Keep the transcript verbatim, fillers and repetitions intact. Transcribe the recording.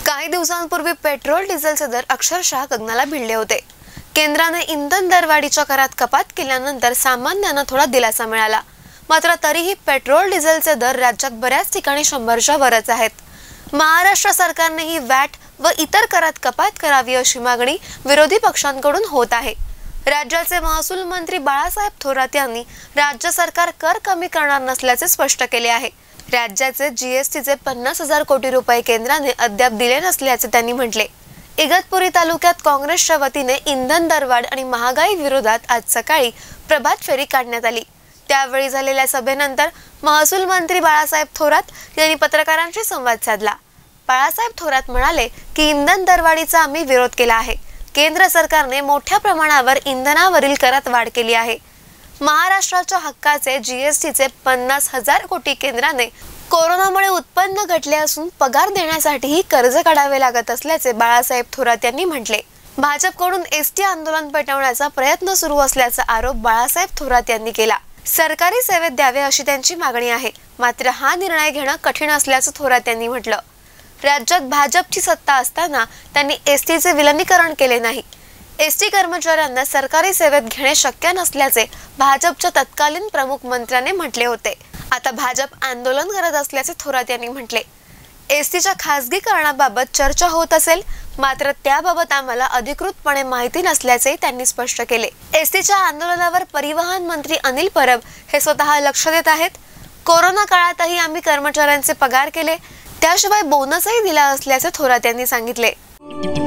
काही दिवसांपूर्वी पेट्रोल डिझेलचे दर अक्षरशः गगनाला भिडले होते। केंद्राने इंधन दरवाढीच्या करात कपात केल्यानंतर सामान्यांना थोडा दिलासा मिळाला। मात्र तरीही पेट्रोल डिझेलचे दर राज्यात बऱ्याच ठिकाणी शंभरच्या वरच आहेत। महाराष्ट्र सरकारने ही वॅट व इतर करात कपात करावी अशी मागणी विरोधी पक्षांकडून होत आहे। राज्याचे महसूल मंत्री बाळासाहेब थोरात यांनी राज्य सरकार कर कमी करणार नसल्याचे स्पष्ट केले आहे। राज्याचे जीएसटीचे पन्नास हजार कोटी रुपये केंद्राने अद्याप दिले नसल्याचे त्यांनी म्हटले। इगतपुरी तालुक्यात काँग्रेसच्या वतीने इंधन दरवाढ आणि महागाई विरोधात आज सकाळी प्रभात फेरी काढण्यात आली। त्यावेळी झालेल्या सभेनंतर महसूल मंत्री बाळासाहेब थोरात यांनी पत्रकारांशी संवाद साधला। बाळासाहेब थोरात म्हणाले की इंधन दरवाढीचा आम्ही विरोध केला आहे। केंद्र सरकारने मोठ्या प्रमाणावर इंधनावरील करात वाढ केली आहे। महाराष्ट्राच्या हक्काचे जीएसटीचे पन्नास हजार कोटी केंद्राने कोरोनामुळे उत्पन्न घटले असून पगार देण्यासाठीही कर्ज काढावे लागत असल्याचे बाळासाहेब थोरात यांनी म्हटले। भाजपकडून एसटी आंदोलन पेटवण्याचा प्रयत्न सुरू असल्याचा आरोप बाळासाहेब थोरात यांनी केला। सरकारी सेवेत द्यावे अशी त्यांची मागणी आहे, मात्र हा निर्णय घेणं कठीण असल्याचं थोरात यांनी म्हटलं। राज्यात भाजपची सत्ता असताना त्यांनी एसटीचे विलीनीकरण केले नाही। एसटी कर्मचाऱ्यांना सरकारी सेवेत घेणे शक्य नसल्याचे भाजपच्या तत्कालीन प्रमुख मंत्र्याने म्हटले होते। आता भाजप आंदोलन करत असल्याचे थोरात यांनी म्हटले। एसटीच्या खासगीकरणाबाबत चर्चा होत असेल, मात्र त्याबाबत आम्हाला अधिकृतपणे माहिती नसल्याचे त्यांनी स्पष्ट केले। एसटीच्या आंदोलनावर परिवहन मंत्री अनिल परब हे स्वतः लक्ष देत आहेत। कोरोना काळातही आम्ही कर्मचाऱ्यांचे पगार केले, त्याशिवाय बोनसही दिला असल्याचे थोरात यांनी सांगितले।